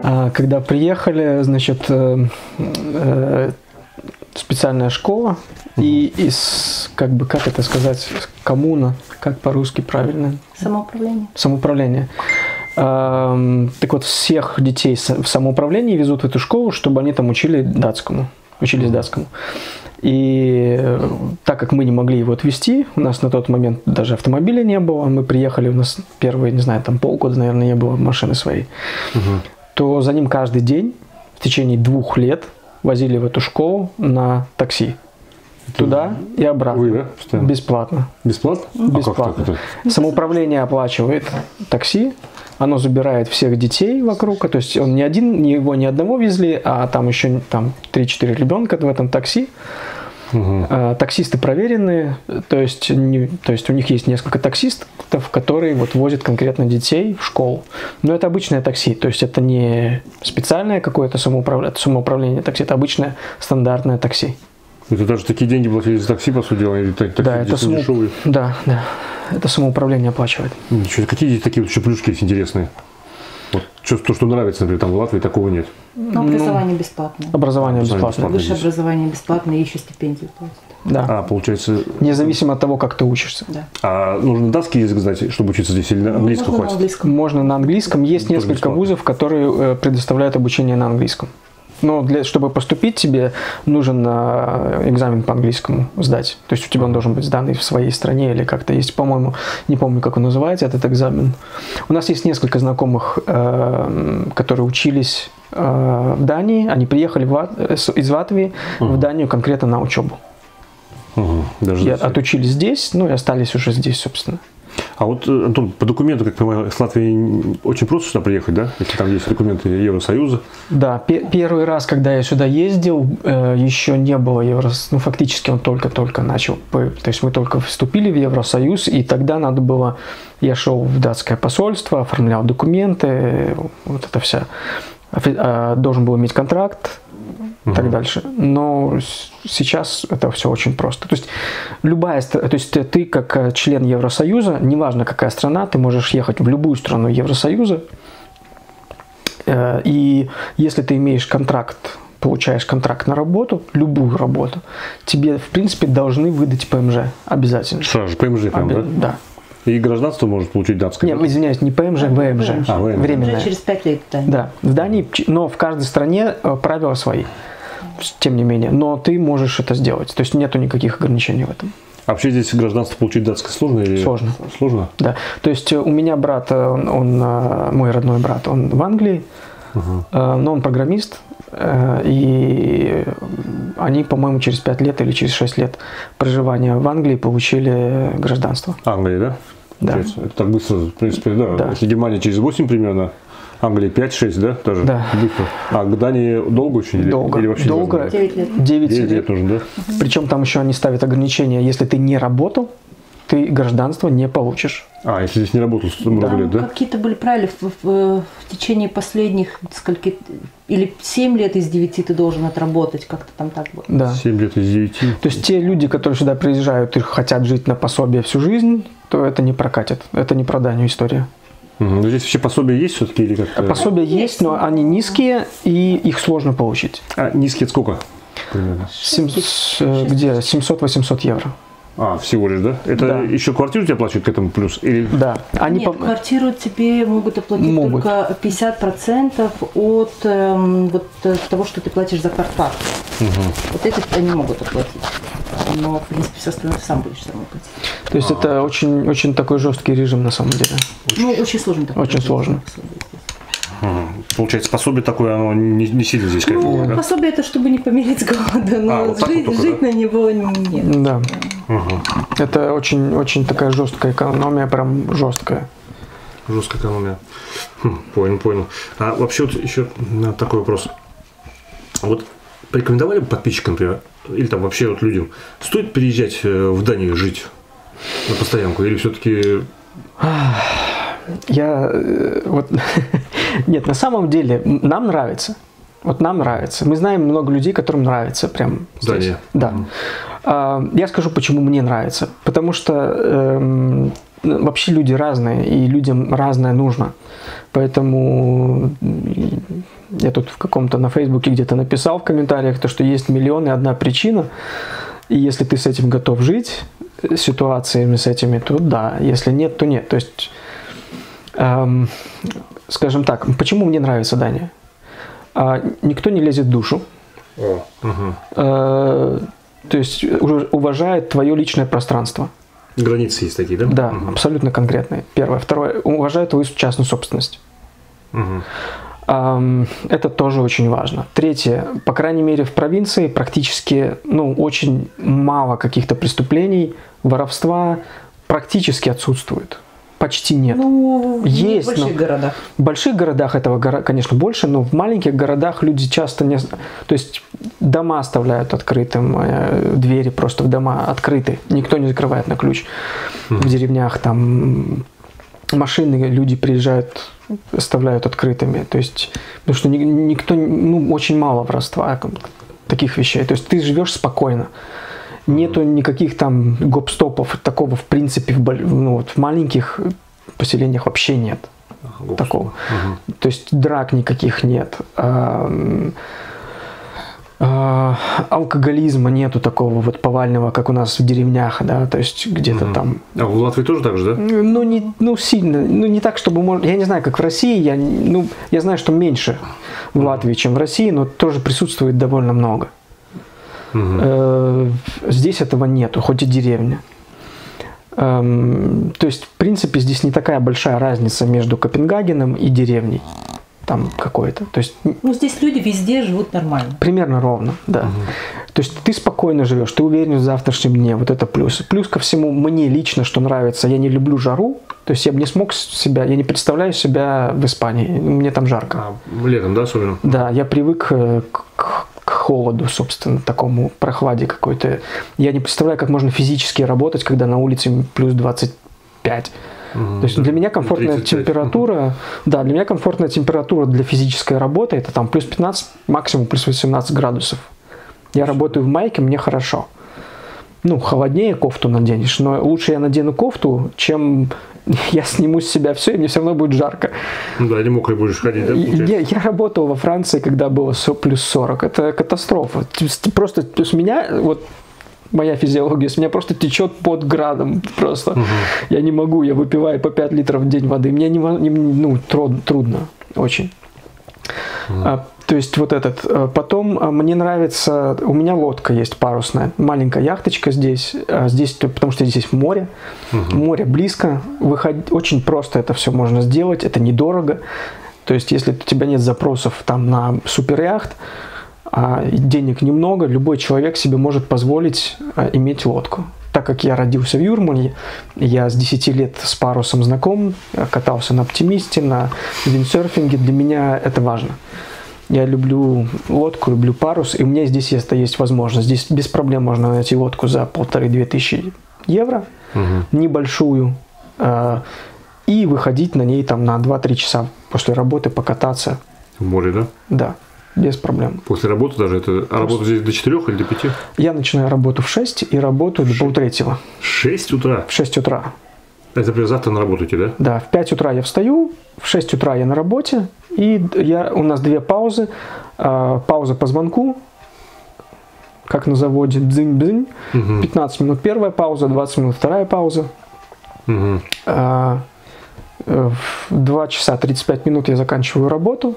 Когда приехали, значит, специальная школа и из, как бы, как это сказать, коммуна, как по-русски правильно? Самоуправление. Самоуправление. Так вот, всех детей в самоуправлении везут в эту школу, чтобы они там учились датскому. И так как мы не могли его отвезти, у нас на тот момент даже автомобиля не было, мы приехали, у нас первые, не знаю, там полгода, наверное, не было машины своей, то за ним каждый день в течение 2 лет возили в эту школу на такси. Туда и обратно. Вы, да? Бесплатно. Бесплатно? Бесплатно. А как это? Самоуправление оплачивает такси, оно забирает всех детей вокруг, то есть он его не одного везли, а там еще там 3-4 ребенка в этом такси. Таксисты проверенные, то есть у них есть несколько таксистов, которые вот возят конкретно детей в школу. Но это обычное такси, то есть это не специальное какое-то самоуправление такси, это обычное стандартное такси. Это даже такие деньги платили за такси, по сути дела, или такие да, это дешевые? Да, это самоуправление оплачивает. Ничего, какие такие вот еще плюшки есть интересные? Вот, то, что нравится, например, там в Латвии такого нет. Но образование бесплатное. Образование бесплатное. Высшее образование бесплатное, и еще стипендию платят. Да. Получается... Независимо от того, как ты учишься. Да. А нужно датский язык знать, чтобы учиться здесь, или на английском хватит? На английском. Можно на английском. Есть несколько вузов, которые предоставляют обучение на английском. Но чтобы поступить, тебе нужен экзамен по английскому сдать. То есть у тебя он должен быть сданный в своей стране или как-то есть, по-моему, не помню, как он называется, этот экзамен. У нас есть несколько знакомых, которые учились в Дании. Они приехали из Латвии в Данию конкретно на учебу. И отучились здесь, и остались уже здесь, собственно. А вот, Антон, по документу, как понимаю, с Латвии очень просто сюда приехать, да? Если там есть документы Евросоюза. Да, первый раз, когда я сюда ездил, еще не было Евросоюза, фактически он только-только начал. То есть мы только вступили в Евросоюз, и тогда надо было, я шел в датское посольство, оформлял документы, вот это все. Должен был иметь контракт. И так дальше. Но сейчас это все очень просто. То есть ты как член Евросоюза, неважно какая страна, ты можешь ехать в любую страну Евросоюза. И если ты имеешь контракт, получаешь контракт на работу, любую работу, тебе в принципе должны выдать ПМЖ обязательно. Сразу же ПМЖ прям, да? Да. И гражданство может получить датское? Нет, извиняюсь, не ПМЖ, ВМЖ. Временное. Уже через 5 лет. Да, в Дании, но в каждой стране правила свои. Тем не менее, но ты можешь это сделать. То есть нету никаких ограничений в этом. А вообще здесь гражданство получить датское сложно? Или... Сложно. Сложно? Да. То есть у меня брат, мой родной брат, он в Англии, но он программист. И они, по-моему, через 5 лет или через 6 лет проживания в Англии получили гражданство. Англия, да? Да. Это так быстро, в принципе, да. Да. Если Германия через 8 примерно, Англия 5-6, да? Тоже да. быстро. А к Дании долго очень? Долго. Или вообще долго. 9 лет. 9 лет нужно, да? Причем там еще они ставят ограничения. Если ты не работал, ты гражданство не получишь. А, если здесь не работал много лет, да? Какие-то были правила в течение последних скольки, или 7 лет из 9 ты должен отработать, как-то там так было. Да. 7 лет из 9. То есть те люди, которые сюда приезжают и хотят жить на пособие всю жизнь, то это не прокатит. Это не про Данию история. Но здесь вообще пособия есть все-таки? Или как-то... Пособия есть, но они низкие, и их сложно получить. А низкие это сколько? Примерно? 700-800 евро. А, всего лишь, да? Это да. еще квартиру тебе оплачивают к этому плюс? Или... Да. Они Нет, квартиру тебе могут оплатить только 50% от того, что ты платишь за квартплату. Вот это они могут оплатить. Но, в принципе, все остальное ты сам будешь сам платить. То есть это очень, очень такой жесткий режим на самом деле. Ну, очень сложно. Очень сложно. Получается, пособие такое, оно не сильно здесь кайфово, да? Пособие это чтобы не помереть с голода, но вот жить на него нет. Да. Это очень, очень такая жесткая экономия, прям жесткая. Жесткая экономия. Понял. А вообще вот еще такой вопрос. Вот порекомендовали бы подписчикам, например, или там вообще вот людям, стоит переезжать в Данию жить на постоянку, или все-таки... Нет, на самом деле нам нравится. Вот нам нравится. Мы знаем много людей, которым нравится прям здесь. Да. Я скажу, почему мне нравится. Потому что вообще люди разные, и людям разное нужно. Поэтому я тут в каком-то на Фейсбуке где-то написал в комментариях, то, что есть миллион и одна причина, и если ты с этим готов жить, ситуациями с этими, то да, если нет, то нет. То есть, скажем так, почему мне нравится Дания? Никто не лезет в душу. То есть уважает твое личное пространство. Границы есть такие, да? Да, абсолютно конкретные. Первое. Второе. Уважает твою частную собственность. Это тоже очень важно. Третье. По крайней мере, в провинции практически, очень мало каких-то преступлений, воровства практически отсутствует. Почти нет. Есть, в больших городах. В больших городах этого, конечно, больше, но в маленьких городах люди часто не... То есть дома оставляют открытым, двери просто в дома открыты, никто не закрывает на ключ. В деревнях там машины, люди приезжают, оставляют открытыми. То есть, потому что никто, очень мало воровства, таких вещей. То есть ты живешь спокойно. Нету никаких там гоп-стопов, такого в принципе в маленьких поселениях вообще нет такого. То есть драк никаких нет, алкоголизма нету такого вот повального, как у нас в деревнях, да, то есть где-то там. А в Латвии тоже так же, да? Сильно, не так, чтобы я не знаю, как в России, я знаю, что меньше в Латвии, чем в России, но тоже присутствует довольно много. Здесь этого нету, хоть и деревня. То есть, в принципе, здесь не такая большая разница между Копенгагеном и деревней. Там какой-то. То есть, здесь люди везде живут нормально. Примерно ровно, да. То есть ты спокойно живешь, ты уверен в завтрашнем дне. Вот это плюс. Плюс ко всему, мне лично, что нравится, я не люблю жару. То есть я бы не смог я не представляю себя в Испании. Мне там жарко. Летом, да, особенно? Да, я привык к холоду, собственно, такому прохладе какой-то. Я не представляю, как можно физически работать, когда на улице плюс 25. То есть для меня комфортная 35. температура, да, для меня комфортная температура для физической работы это там плюс 15, максимум плюс 18 градусов. Я работаю в майке, мне хорошо. Холоднее кофту наденешь, но лучше я надену кофту, чем я сниму с себя все, и мне все равно будет жарко. Да, или мокрый будешь ходить, да, получается? Я работал во Франции, когда было плюс 40. Это катастрофа. Просто с меня, моя физиология, с меня просто течет под градом. Просто. Я не могу, я выпиваю по 5 литров в день воды. Мне трудно очень. То есть потом мне нравится, у меня лодка есть парусная, маленькая яхточка здесь, потому что здесь есть море, море близко, очень просто это все можно сделать, это недорого. То есть если у тебя нет запросов там на суперяхт, а денег немного, любой человек себе может позволить иметь лодку. Так как я родился в Юрмале, я с 10 лет с парусом знаком, катался на оптимисте, на виндсерфинге, для меня это важно. Я люблю лодку, люблю парус, и у меня здесь есть возможность. Здесь без проблем можно найти лодку за 1500 евро, небольшую, и выходить на ней там на 2-3 часа после работы покататься. В море, да? Да, без проблем. После работы даже? А работа здесь до 4 или до 5? Я начинаю работу в 6 и работаю до полтретьего. 6 утра? В 6 утра. Это, например, завтра на работу идти, да? Да, в 5 утра я встаю, в 6 утра я на работе, и у нас 2 паузы. Пауза по звонку, как на заводе, дзынь-дзынь. 15 минут первая пауза, 20 минут вторая пауза. В 2 часа 35 минут я заканчиваю работу.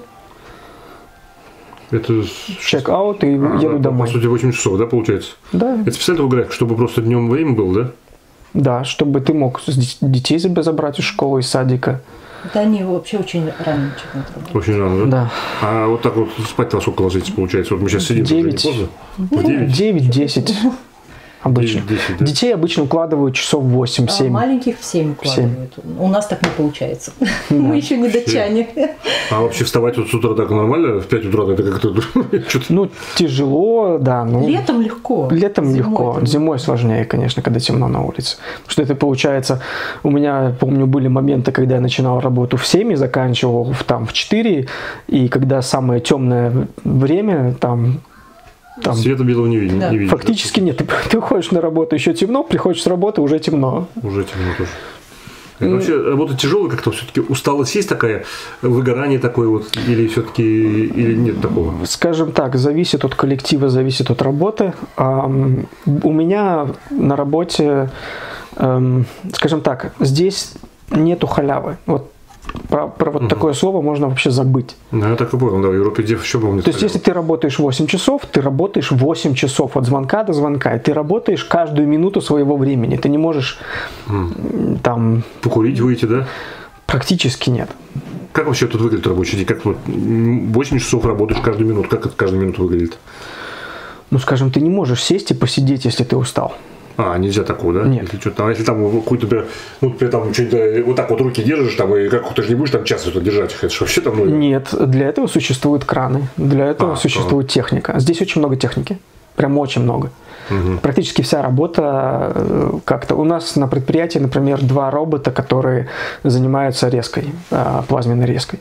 Это чек-аут и еду домой. По сути, 8 часов, да, получается? Да. Это специально такой график, чтобы просто днем время было, да? Да, чтобы ты мог детей забрать из школы, из садика. Да, они вообще очень рано начинают работать. Очень рано, да? Да. А вот так вот спать-то во сколько ложитесь, получается? Вот мы сейчас сидим, 9. уже не поздно? 9-10 обычно. 9-10, да? Детей обычно укладывают часов 8-7. Маленьких в 7 укладывают. У нас так не получается. Мы еще не датчане. А вообще вставать вот с утра так нормально? В 5 утра это как-то... Тяжело, да. Летом легко. Летом легко. Зимой сложнее, конечно, когда темно на улице. Потому что это получается... У меня, помню, были моменты, когда я начинал работу в 7 и заканчивал в 4. И когда самое темное время, там света белого не видно. Да. Не видишь, фактически да? нет. Ты уходишь на работу, еще темно, приходишь с работы, уже темно. Уже темно тоже. Вообще работа тяжелая, как-то все-таки усталость есть такая, выгорание такое вот, или все-таки или нет такого? Скажем так, зависит от коллектива, зависит от работы. У меня на работе, скажем так, здесь нету халявы. Вот про вот такое слово можно вообще забыть. Ну, я так и понял, да, в Европе где еще было. То есть, если ты работаешь 8 часов, ты работаешь 8 часов от звонка до звонка, и ты работаешь каждую минуту своего времени. Ты не можешь там... Покурить, выйти, да? Практически нет. Как вообще тут выглядит рабочий день? Как вот 8 часов работаешь каждую минуту? Как это каждую минуту выглядит? Ну, скажем, ты не можешь сесть и посидеть, если ты устал. Нельзя такого, да? Нет. Если там какой-то, например, там что-нибудь вот так вот руки держишь, там, и как ты же не будешь там час держать их, это же вообще там... Нет, для этого существуют краны, для этого существует техника. Здесь очень много техники, прям очень много. Практически вся работа как-то... У нас на предприятии, например, 2 робота, которые занимаются резкой, плазменной резкой.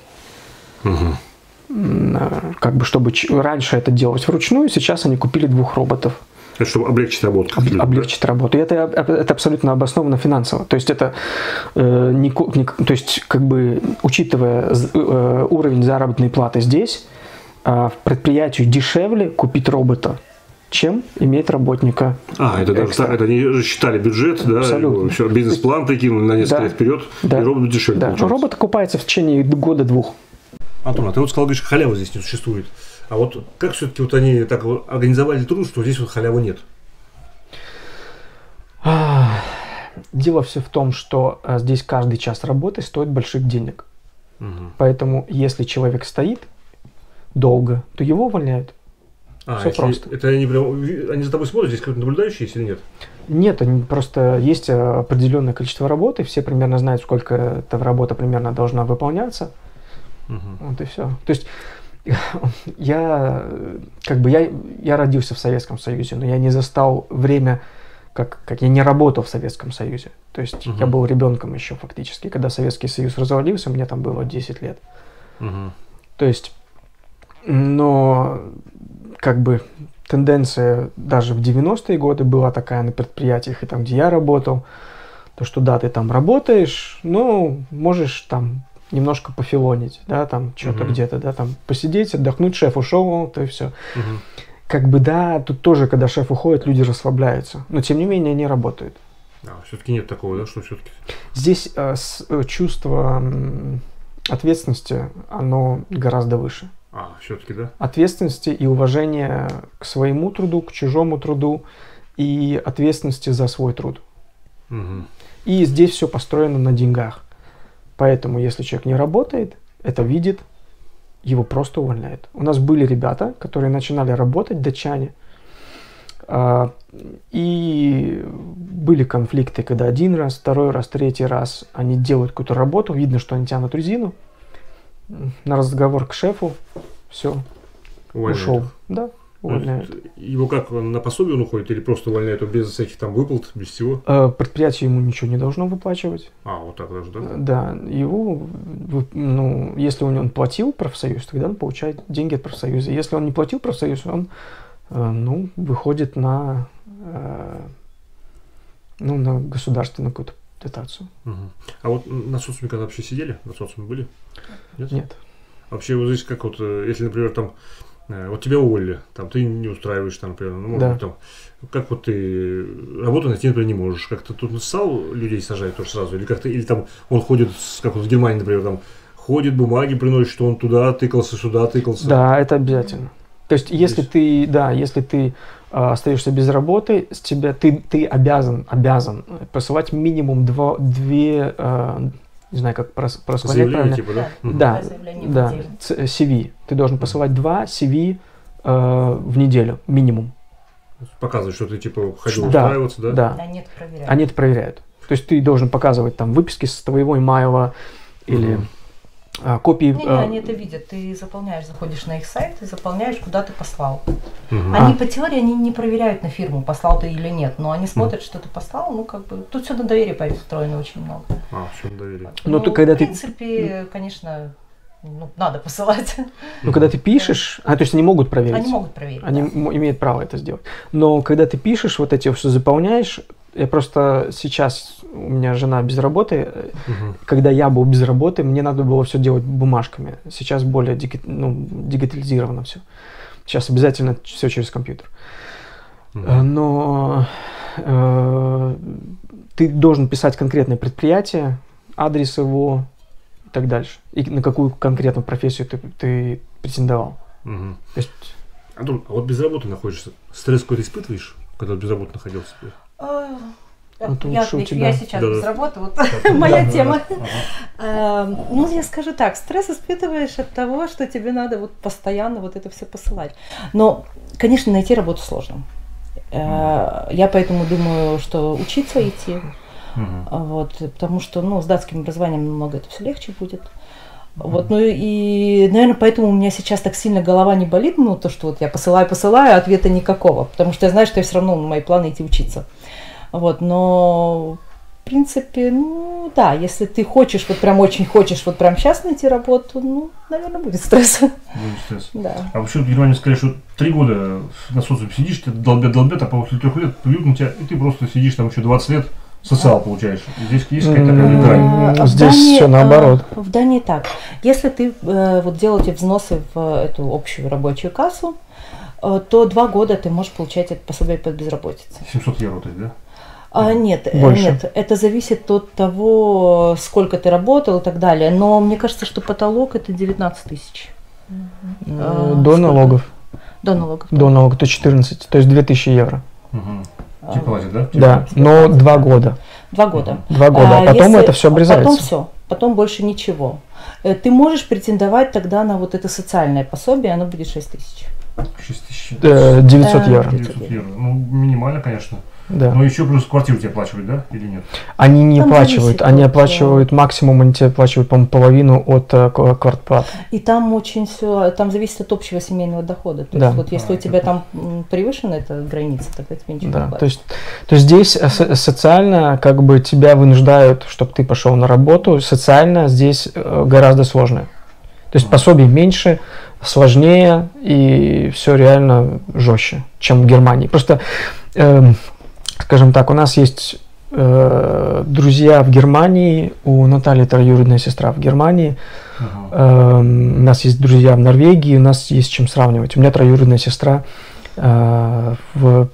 Как бы, чтобы раньше это делалось вручную, сейчас они купили 2 роботов. Это чтобы облегчить работу. Облегчить работу. И это абсолютно обосновано финансово. То есть это то есть, как бы, учитывая уровень заработной платы здесь, предприятию дешевле купить робота, чем иметь работника. Это они же считали бюджет, да? Абсолютно. Все, бизнес-план прикинули на несколько лет вперед, и робот дешевле получается. Робот окупается в течение года-2. Антон, ты вот сказал, говоришь, халявы здесь не существует. А вот как все-таки вот они так организовали труд, что здесь вот халявы нет? Дело все в том, что здесь каждый час работы стоит больших денег. Поэтому если человек стоит долго, то его увольняют. Все просто. Это они за тобой смотрят, здесь как-то наблюдающие есть или нет? Нет, просто есть определенное количество работы, все примерно знают, сколько эта работа примерно должна выполняться. Вот и все. То есть я родился в Советском Союзе, но я не застал время, как я не работал в Советском Союзе. То есть я был ребенком еще фактически, когда Советский Союз развалился, мне там было 10 лет. То есть, но как бы тенденция даже в 90-е годы была такая на предприятиях, и там, где я работал, то что да, ты там работаешь, но можешь там немножко пофилонить, да, там что-то где-то, да, там посидеть, отдохнуть, шеф ушел, то и все. Как бы да, тут тоже, когда шеф уходит, люди расслабляются, но тем не менее они работают. Все-таки нет такого, да, что все-таки? Здесь чувство ответственности, оно гораздо выше. Все-таки, да? Ответственности и уважения к своему труду, к чужому труду и ответственности за свой труд. И здесь все построено на деньгах. Поэтому, если человек не работает, это видит, его просто увольняют. У нас были ребята, которые начинали работать, датчане, и были конфликты, когда 1 раз, 2 раз, 3 раз они делают какую-то работу, видно, что они тянут резину, на разговор к шефу, все, ушел. Да, увольняют. Его как, на пособие он уходит или просто увольняют без всяких там выплат, без всего? Предприятие ему ничего не должно выплачивать. Вот так даже, да? Да, его, если он платил профсоюз, тогда он получает деньги от профсоюза. Если он не платил профсоюз, он выходит на государственную какую-то дотацию. А вот на социуме когда вообще сидели? На социуме были? Нет. Вообще вот здесь как вот, если, например, там вот тебя уволили, там ты не устраиваешь, там, например, может быть, там, как вот ты работу найти, например, не можешь, как-то тут стал людей сажать тоже сразу, или как-то, или там он ходит, как вот в Германии, например, там ходит, бумаги приносит, что он туда тыкался, сюда тыкался. Да, это обязательно. То есть, если ты остаешься без работы, с тебя ты обязан посылать минимум 2, не знаю, как просмотреть правильно. Типа, да? Да, CV. Ты должен посылать 2 CV в неделю, минимум. Показывать, что ты типа ходил устраиваться, да? Да. Они это проверяют. То есть ты должен показывать там выписки с твоего имейла или копии. Они это видят. Ты заходишь на их сайт и заполняешь, куда ты послал. Они по теории не проверяют на фирму, послал ты или нет, но они смотрят, что ты послал, тут все на доверие построено очень много. Все на доверие. В принципе, конечно, надо посылать. Когда ты пишешь, то есть они могут проверить. Они могут проверить. Они имеют право это сделать. Но когда ты пишешь, вот эти все заполняешь, Я просто сейчас, у меня жена без работы, когда я был без работы, мне надо было все делать бумажками. Сейчас более дигитализировано все. Сейчас обязательно все через компьютер. Но ты должен писать конкретное предприятие, адрес его и так дальше. И на какую конкретную профессию ты претендовал. То есть... Антон, а вот без работы находишься, стресс какой-то испытываешь, когда без работы находился? Я отвечу, я сейчас без работы, вот моя тема. Ну, я скажу так, стресс испытываешь от того, что тебе надо вот постоянно вот это все посылать. Но, конечно, найти работу сложно. Я поэтому думаю, что учиться идти, вот, потому что, ну, с датским образованием намного это все легче будет. Вот, ну и, наверное, поэтому у меня сейчас так сильно голова не болит, ну, то, что вот я посылаю, а ответа никакого, потому что я знаю, что я все равно, мои планы идти учиться. Вот, но, в принципе, ну, да, если ты хочешь, вот прям очень хочешь, вот прям сейчас найти работу, ну, наверное, будет стресс. Будет стресс. Да. А вообще в Германии сказали, что 3 года на социуме сидишь, тебя долбят, а после 3 лет плюют на тебя, и ты просто сидишь там еще 20 лет, социал получаешь. Здесь есть какая-то такая грань? Здесь все наоборот. В Дании так. Если ты вот делаете взносы в эту общую рабочую кассу, то 2 года ты можешь получать это пособие по безработице. 700 евро, то есть, да? Нет, больше. нет, это зависит от того, сколько ты работал и так далее. Но мне кажется, что потолок это 19 тысяч. До налогов. До налогов. До налогов, то 14, то есть 2000 евро. Тебе платят, да? Да, но 2 года. 2 года. 2 года, а потом это все обрезается. Потом все, потом больше ничего. Ты можешь претендовать тогда на вот это социальное пособие, оно будет 6 тысяч. 900 евро. 900 евро. Ну, минимально, конечно. Да. Но еще плюс квартиру тебе оплачивают, да? Или нет? Они не Там оплачивают, зависит они от, оплачивают максимум, они тебе оплачивают, по-моему, половину от квартплаты. И там очень все, там зависит от общего семейного дохода. То Да. есть вот если у тебя там превышена эта граница, тогда тебе ничего не Да, платят. то есть здесь социально как бы тебя вынуждают, чтобы ты пошел на работу, социально здесь гораздо сложнее. То есть пособий меньше, сложнее и все реально жестче, чем в Германии. Просто, скажем так, у нас есть друзья в Германии, у Натальи троюродная сестра в Германии, у нас есть друзья в Норвегии, у нас есть чем сравнивать. У меня троюродная сестра во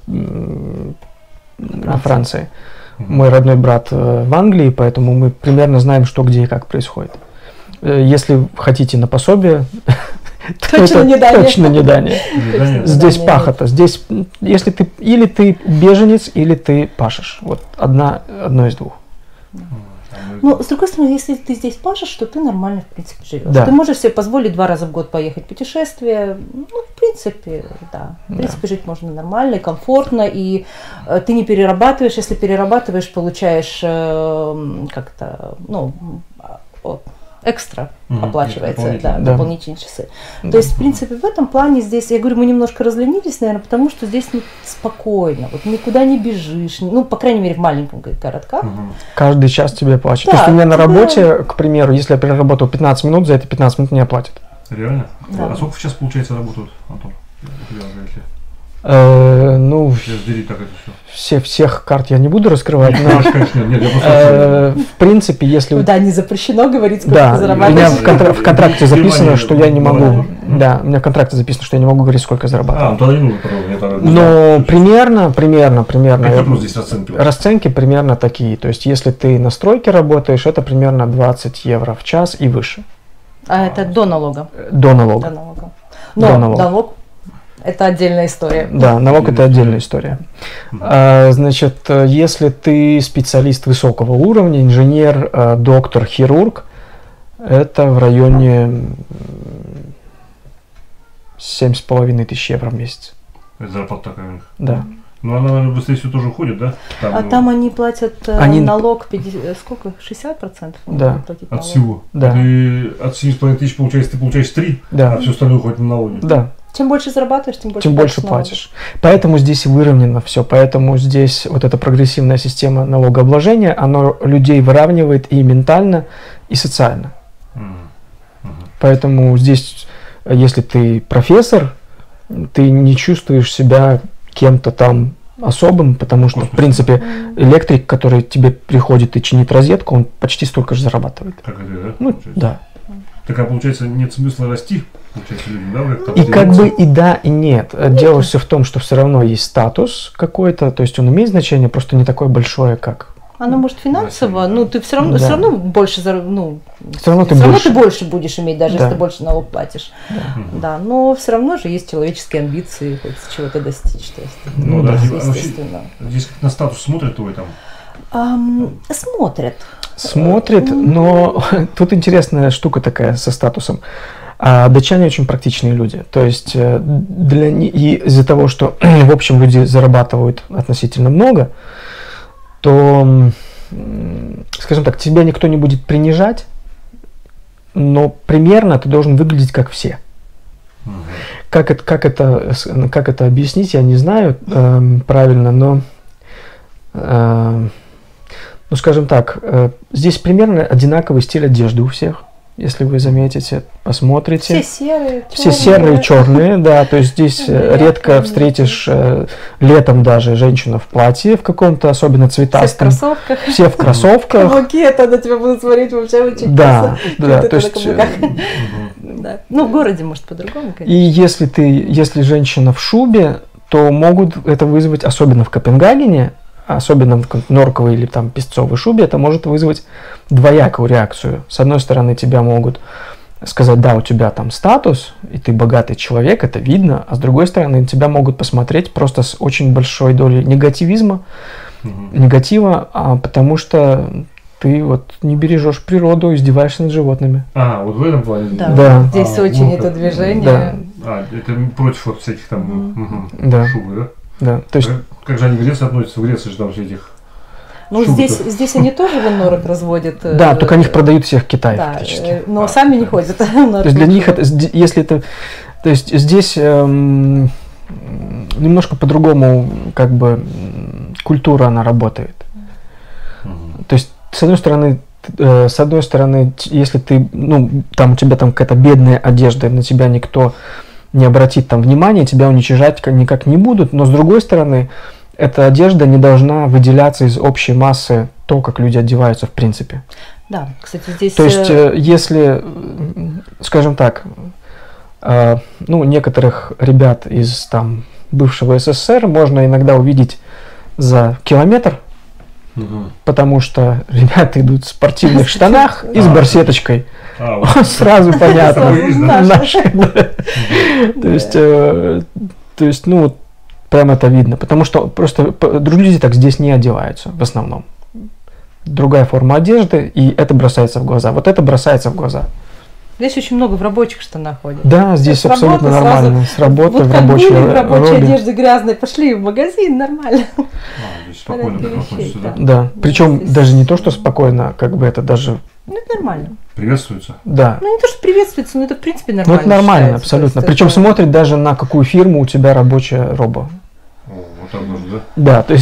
Франции. Мой родной брат в Англии, поэтому мы примерно знаем, что, где и как происходит. Если хотите на пособие, Точно не Дания. Точно не Дания. Здесь пахота. Здесь, если ты или ты беженец, или ты пашешь. Вот одно из двух. Ну, с другой стороны, если ты здесь пашешь, то ты нормально, в принципе, живешь. Да. Ты можешь себе позволить 2 раза в год поехать в путешествие. Ну, в принципе, да. В принципе, жить можно нормально и комфортно, и ты не перерабатываешь. Если перерабатываешь, получаешь как-то, ну, экстра оплачивается, да, дополнительные часы. То есть, в принципе, в этом плане здесь, я говорю, мы немножко разленились, наверное, потому что здесь спокойно, вот никуда не бежишь, ну, по крайней мере, в маленьком городках. Каждый час тебе платят. Да, то есть у меня на работе, к примеру, если я переработал 15 минут, за эти 15 минут мне оплатят. Реально? Да. А сколько сейчас, получается, работают, Антон? Ну, всех карт я не буду раскрывать, но в принципе, если... Да, не запрещено говорить, сколько да, ты зарабатываешь. у меня в контракте записано, что я не могу... Да, у меня в контракте записано, что я не могу говорить, сколько я зарабатываю. Тогда не нужно. Но примерно... Какие здесь расценки? Расценки примерно такие. То есть, если ты на стройке работаешь, это примерно 20 евро в час и выше. А это до налога? До налога. До налога. Но налог... Это отдельная история. Да, налог это отдельная история. Значит, если ты специалист высокого уровня, инженер, доктор, хирург, это в районе 7,5 тысяч евро в месяц. Это зарплата такая у них? Да. Ну, она, наверное, быстрее все тоже уходит, да? Там они платят налог 50, сколько? 60%? Да. От всего? Да. Ты от 7,5 тысяч, получается, ты получаешь 3, да. А все остальное уходит на налоги? Да. Чем больше зарабатываешь, тем больше платишь. Поэтому здесь выровнено все. Поэтому здесь вот эта прогрессивная система налогообложения, она людей выравнивает и ментально, и социально. Поэтому здесь, если ты профессор, ты не чувствуешь себя кем-то там особым, потому что, в принципе, электрик, который тебе приходит и чинит розетку, он почти столько же зарабатывает. Как это, да? Ну, да. Так, а получается, нет смысла расти, получается, людям, да? И как бы и да, и нет. Дело все в том, что все равно есть статус какой-то, то есть он имеет значение, просто не такое большое, как... Оно может финансово, ну ты все равно больше, ну, все равно ты больше будешь иметь, даже если ты больше налог платишь. Да, но все равно же есть человеческие амбиции, хочется чего-то достичь. То есть, ну да, естественно. Здесь как на статус смотрят твой там? Смотрят, но тут интересная штука такая со статусом. Датчане очень практичные люди. То есть из-за того, что в общем люди зарабатывают относительно много, то, скажем так, тебя никто не будет принижать, но примерно ты должен выглядеть как все. Как это объяснить, я не знаю правильно, но, ну, скажем так, здесь примерно одинаковый стиль одежды у всех. Если вы заметите, посмотрите. Все серые, черные, да. То есть здесь редко встретишь летом даже женщину в платье в каком-то особенно цветастом. Все в кроссовках. Все в кроссовках. Каблуки, это на тебя будут смотреть вообще очень да, да, то есть. Ну, в городе, может, по-другому, конечно. И если женщина в шубе, то могут это вызвать, особенно в Копенгагене, особенно в норковой или там песцовой шубе, это может вызвать двоякую реакцию. С одной стороны, тебя могут сказать, да, у тебя там статус, и ты богатый человек, это видно, а с другой стороны, тебя могут посмотреть просто с очень большой долей негатива, потому что ты вот не бережешь природу, издеваешься над животными. Вот в этом плане? Да. Здесь очень это движение. Да. Это против вот всяких там шубы, да? Да, то есть... Как же они в Греции относятся? В Греции же там все этих... Ну, здесь они тоже винорок разводят. Да, только они их продают всех в Китае фактически. Но сами не ходят. То есть для них это, если это... То есть здесь немножко по-другому как бы культура она работает. То есть, с одной стороны, если ты, ну, там у тебя там какая-то бедная одежда, на тебя никто не обратит там внимания, тебя уничижать никак не будут, но с другой стороны, эта одежда не должна выделяться из общей массы то, как люди одеваются в принципе. Да, кстати, здесь... То есть, если, скажем так, ну, некоторых ребят из там бывшего СССР можно иногда увидеть за километр, потому что ребята идут в спортивных штанах и с барсеточкой. Сразу понятно. То есть, ну, прям это видно. Потому что просто люди так здесь не одеваются в основном. Другая форма одежды, и это бросается в глаза. Вот это бросается в глаза. Здесь очень много в рабочих штанах ходят. Да, здесь абсолютно нормально. С работы в рабочей одежде грязной, пошли в магазин, нормально. Здесь спокойно относятся, да? Да, причем даже не то, что спокойно, как бы это даже... Ну, это нормально. Приветствуется? Да. Ну, не то, что приветствуется, но это, в принципе, нормально. Ну, это нормально, абсолютно. Причем смотрит даже на какую фирму у тебя рабочая роба. Вот так даже, да? Да, то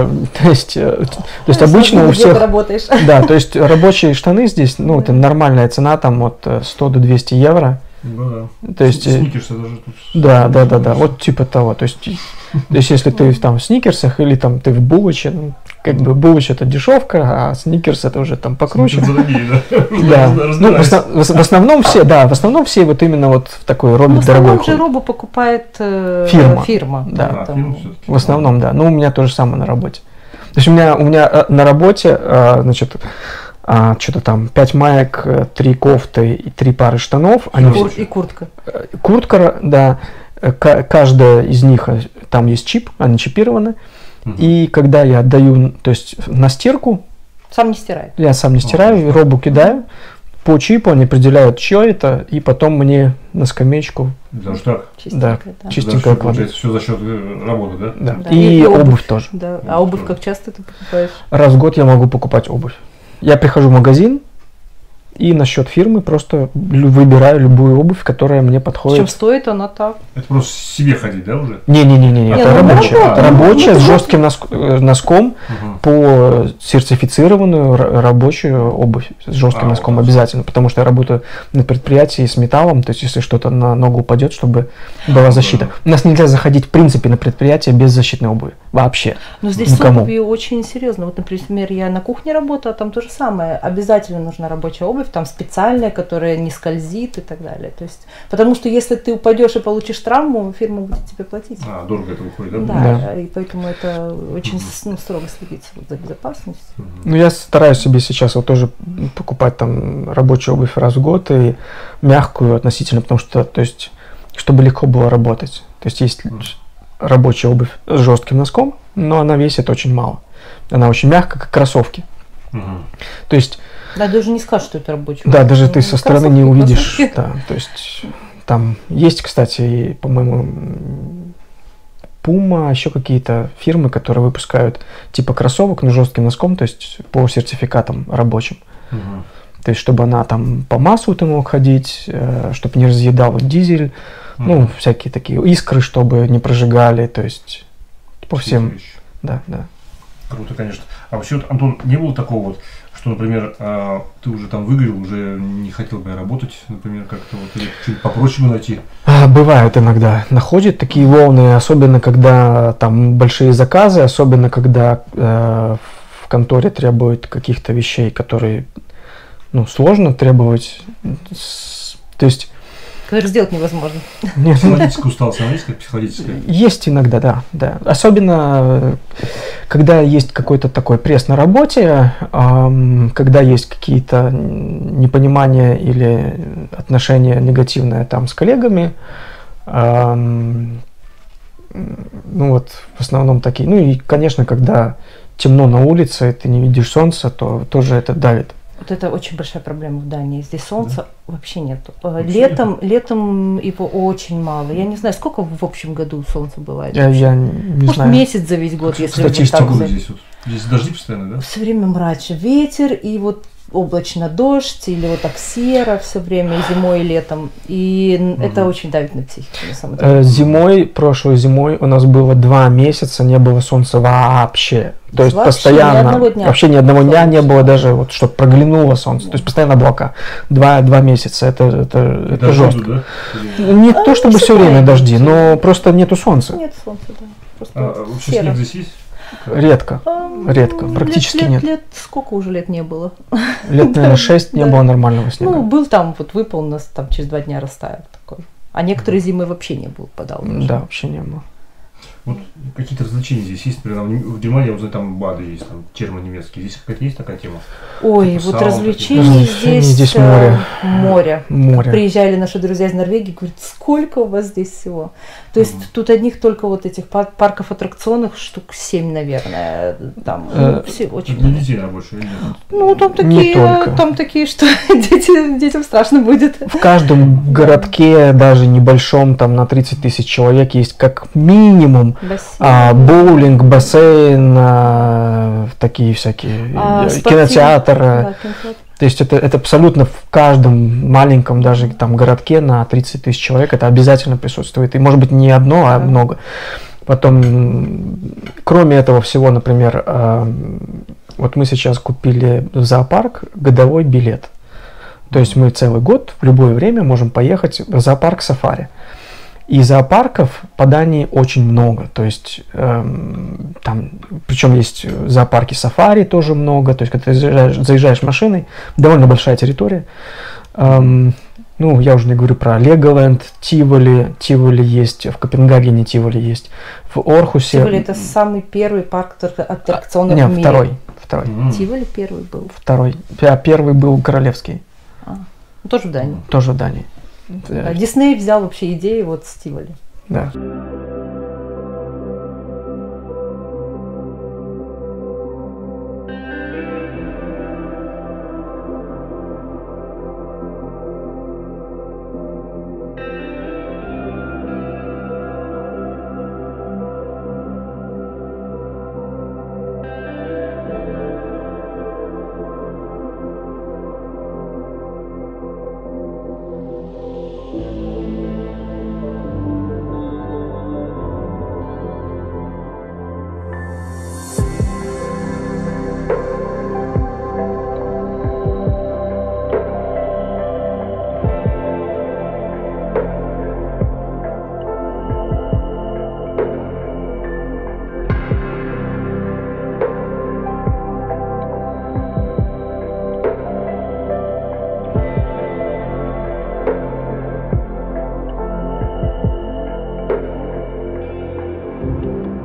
есть обычно у всех... работаешь. Да, то есть рабочие штаны здесь, ну, это нормальная цена, там от 100 до 200 евро. Ну да. То есть, сникерсы даже тут. Да, вот типа того. То есть если ты там в сникерсах или там ты в булоче, ну, как бы булоч это дешевка, а сникерс это уже там покруче. Да. Ну, в основном все вот именно вот в такой робе дорогой. В основном же робу покупает фирма. Да. В основном, да. Ну, у меня то же самое на работе. То есть у меня на работе, значит, что-то там 5 маек, 3 кофты и 3 пары штанов. И куртка. Куртка, да. Каждая из них, там есть чип, они чипированы. И когда я отдаю, то есть на стирку... Сам не стираю. Я сам не стираю, робу кидаю. По чипу они определяют, чье это, и потом мне на скамеечку. Даже так? Чистенькая получается, все за счет работы, да? Да. И обувь тоже. Да. А обувь как часто ты покупаешь? Раз в год я могу покупать обувь. Я прихожу в магазин и на счет фирмы просто выбираю любую обувь, которая мне подходит. Причем стоит она так? Это просто себе ходить, да, уже? Не, это рабочая. Рабочая с жестким носком по сертифицированную рабочую обувь с жестким носком обязательно, потому что я работаю на предприятии с металлом, то есть если что-то на ногу упадет, чтобы была защита. У нас нельзя заходить в принципе на предприятие без защитной обуви. вообще. Но здесь никому. с обувью очень серьезно. Вот, например, я на кухне работала, там то же самое. Обязательно нужна рабочая обувь, там специальная, которая не скользит и так далее. То есть, потому что если ты упадешь и получишь травму, фирма будет тебе платить. Дорого это выходит, да? Да, и поэтому это очень строго следится за безопасностью. Ну, я стараюсь себе сейчас вот тоже покупать там рабочую обувь раз в год и мягкую относительно, потому что, то есть, чтобы легко было работать. То есть рабочая обувь с жестким носком, но она весит очень мало. Она очень мягкая, как кроссовки. То есть... Да, даже не скажешь, что это рабочая обувь. Да, даже ты со стороны не увидишь. Кроссовки. Да, то есть там есть, кстати, по-моему, Puma, еще какие-то фирмы, которые выпускают типа кроссовок, но жестким носком, то есть по сертификатам рабочим. То есть, чтобы она там по маслу ты мог ходить, чтобы не разъедал дизель, ну, всякие такие искры, чтобы не прожигали, то есть по всем. Да. Круто, конечно. А вообще, вот, Антон, не было такого вот, что, например, ты уже там выиграл, уже не хотел бы работать, например, как-то вот, или что-нибудь попроще бы найти? Бывает иногда. Находят такие волны, особенно когда там большие заказы, особенно когда в конторе требуют каких-то вещей, которые, ну, сложно требовать. То есть... Которые сделать невозможно. Психологическая усталость, она есть как психологическая? Есть иногда, да. Особенно, когда есть какой-то такой пресс на работе, когда есть какие-то непонимания или отношения негативные там с коллегами. Ну вот, в основном такие. Ну и, конечно, когда темно на улице, ты не видишь солнца, то тоже это давит. Вот это очень большая проблема в Дании. Здесь солнца вообще нету. Летом его очень мало. Я не знаю, сколько в общем году солнца бывает. Я не Может, знаю. месяц за весь год, если статистику вот так здесь вот. Здесь дожди постоянно, да? Все время мрачно. Ветер и вот облачно дождь, или вот так серо все время, и зимой, и летом. И это очень давит на психику, на самом деле. Прошлой зимой у нас было 2 месяца, не было солнца вообще. То есть вообще постоянно, вообще ни одного дня не было даже, вот, чтобы проглянуло солнце. То есть постоянно облака. 2 месяца, это жестко. Да? Не то чтобы все время дожди, но просто нету солнца. Нет солнца, да. Просто вообще серо. снег здесь есть? Редко, практически нет. Лет сколько уже лет не было? Лет, наверное, 6 не было нормального снега. Ну, был там, вот выпал у нас, там через 2 дня растаял такой. А некоторые зимы вообще не было, подал. Да, вообще не было. Вот какие-то развлечения здесь есть, например, в Германии, я узнаю, там БАДы есть, там термонемецкие. Здесь какая-то есть такая тема? Ой, Типа вот сауна, развлечений здесь море. Приезжали наши друзья из Норвегии, говорят, сколько у вас здесь всего. То есть тут одних только вот этих парков аттракционов штук 7, наверное. Там все очень для детей рабочие или нет? Ну, там такие, что детям страшно будет. В каждом городке, даже небольшом, там на 30 тысяч человек, есть как минимум боулинг, бассейн, такие всякие, кинотеатр. Да, то есть это абсолютно в каждом маленьком даже там городке на 30 тысяч человек это обязательно присутствует. И может быть не одно, а много. Потом, кроме этого всего, например, вот мы сейчас купили в зоопарк годовой билет. То есть мы целый год в любое время можем поехать в зоопарк сафари. И зоопарков по Дании очень много, то есть там, причем есть зоопарки сафари тоже много, то есть когда ты заезжаешь машиной, довольно большая территория. Ну, я уже не говорю про Леголенд, Тиволи есть, в Копенгагене Тиволи есть, в Орхусе. Тиволи это самый первый парк аттракционов в мире. Второй. Тиволи первый был. Второй. Первый был Королевский. Тоже в Дании. Тоже в Дании. Дисней взял вообще идею вот с Тиволи. Да. Thank